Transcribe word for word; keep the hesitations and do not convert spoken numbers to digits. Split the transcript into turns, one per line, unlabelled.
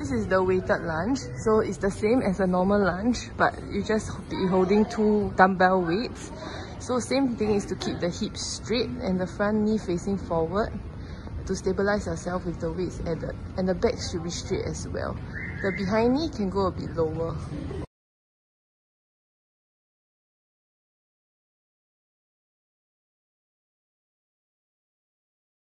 This is the weighted lunge, so it's the same as a normal lunge, but you just be holding two dumbbell weights. So same thing is to keep the hips straight and the front knee facing forward to stabilize yourself with the weights added. And the back should be straight as well. The behind knee can go a bit lower.